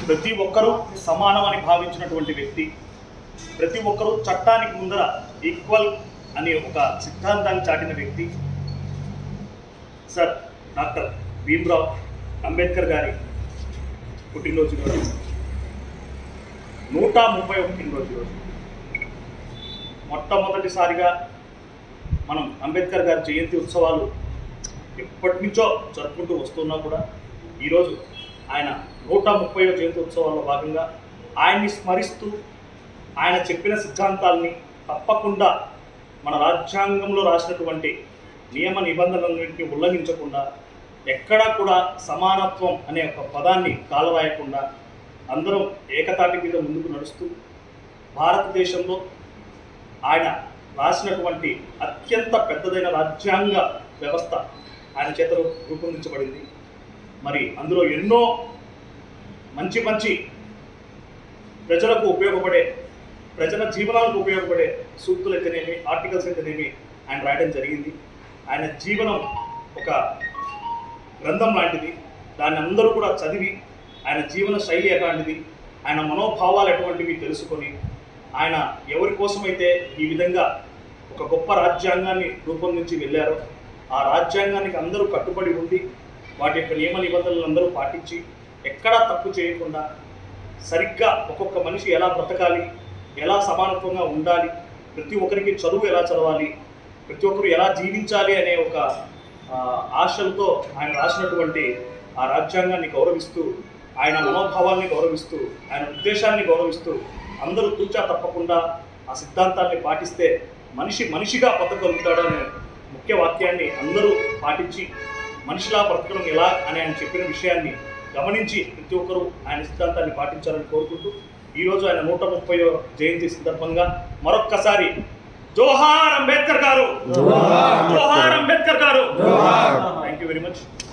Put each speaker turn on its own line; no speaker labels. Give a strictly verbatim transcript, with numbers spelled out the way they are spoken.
ప్రతి ఒక్కరూ సమానమని భావించినటువంటి వ్యక్తి, ప్రతి ఒక్కరూ చట్టానికి ముందర ఈక్వల్ అనే ఒక సిద్ధాంతాన్ని చాటిన వ్యక్తి సార్ డాక్టర్ భీమ్రావ్ అంబేద్కర్ గారి పుట్టినరోజు రోజు, నూట ముప్పై పుట్టినరోజు రోజు. మొట్టమొదటిసారిగా మనం అంబేద్కర్ గారి జయంతి ఉత్సవాలు ఎప్పటి నుంచో జరుపుకుంటూ వస్తున్నా కూడా ఈరోజు ఆయన నూట ముప్పై జయంతి ఉత్సవాల్లో భాగంగా ఆయన్ని స్మరిస్తూ ఆయన చెప్పిన సిద్ధాంతాలని తప్పకుండా మన రాజ్యాంగంలో రాసినటువంటి నియమ నిబంధనలన్నింటినీ ఉల్లంఘించకుండా, ఎక్కడా కూడా సమానత్వం అనే ఒక పదాన్ని కాలరాయకుండా అందరం ఏకతాటి మీద ముందుకు నడుస్తూ భారతదేశంలో ఆయన రాసినటువంటి అత్యంత పెద్దదైన రాజ్యాంగ వ్యవస్థ ఆయన చేతలో రూపొందించబడింది. మరి అందులో ఎన్నో మంచి మంచి ప్రజలకు ఉపయోగపడే, ప్రజల జీవనాలకు ఉపయోగపడే సూక్తులు అయితేనేమి, ఆర్టికల్స్ అయితేనేమి ఆయన రాయడం జరిగింది. ఆయన జీవనం ఒక గ్రంథం లాంటిది. దాన్ని అందరూ కూడా చదివి ఆయన జీవన శైలి ఎలాంటిది, ఆయన మనోభావాలు ఎటువంటివి తెలుసుకొని ఆయన ఎవరి కోసమైతే ఈ విధంగా ఒక గొప్ప రాజ్యాంగాన్ని రూపొందించి వెళ్ళారో ఆ రాజ్యాంగానికి అందరూ కట్టుబడి ఉండి వాటి యొక్క నియమ నిబంధనలు అందరూ పాటించి ఎక్కడా తప్పు చేయకుండా సరిగ్గా ఒక్కొక్క మనిషి ఎలా బ్రతకాలి, ఎలా సమానత్వంగా ఉండాలి, ప్రతి ఒక్కరికి చదువు ఎలా చదవాలి, ప్రతి ఒక్కరు ఎలా జీవించాలి అనే ఒక ఆశలతో ఆయన రాసినటువంటి ఆ రాజ్యాంగాన్ని గౌరవిస్తూ, ఆయన మనోభావాల్ని గౌరవిస్తూ, ఆయన ఉద్దేశాన్ని గౌరవిస్తూ అందరూ తూచా తప్పకుండా ఆ సిద్ధాంతాన్ని పాటిస్తే మనిషి మనిషిగా బతకగలుగుతాడనే ముఖ్య వాక్యాన్ని అందరూ పాటించి మనిషిలా బ్రతకడం ఎలా అని ఆయన చెప్పిన విషయాన్ని గమనించి ప్రతి ఒక్కరూ ఆయన సిద్ధాంతాన్ని పాటించాలని కోరుకుంటూ ఈరోజు ఆయన నూట ముప్పై జయంతి సందర్భంగా మరొక్కసారి జోహార్ అంబేద్కర్ గారు, జోహార్ అంబేద్కర్ గారు. Thank you very much.